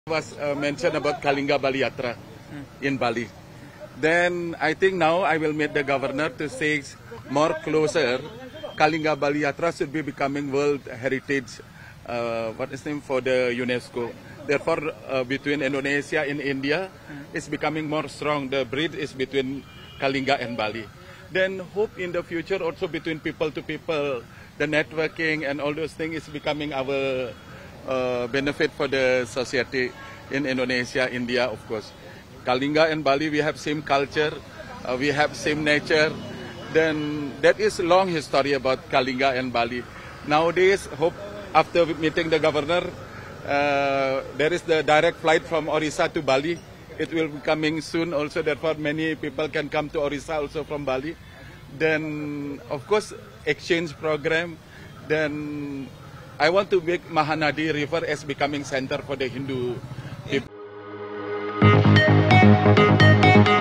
was mentioned about Kalinga Bali Yatra in Bali. Then I think now I will meet the governor to say more closer. Kalinga Bali Yatra should be becoming World Heritage, for the UNESCO. Therefore, between Indonesia and India, is becoming more strong. The bridge is between Kalinga and Bali. Then hope in the future also between people to people, the networking and all those things is becoming our benefit for the society in Indonesia, India, of course. Kalinga and Bali, we have same culture, we have same nature. Then that is long history about Kalinga and Bali. Nowadays, hope after meeting the governor, there is the direct flight from Orissa to Bali. It will be coming soon also, therefore many people can come to Orissa also from Bali. Then, of course, exchange program. Then I want to make Mahanadi River as becoming center for the Hindu people.